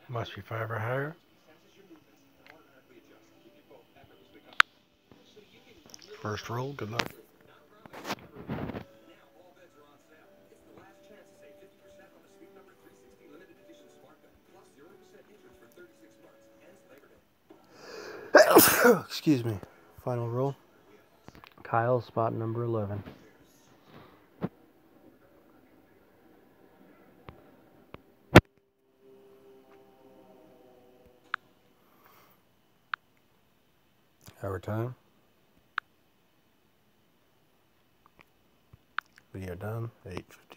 Must be 5 or higher. First roll, good luck. Excuse me. Final roll. Kyle, spot number 11. Hour time. Video done. 8:50.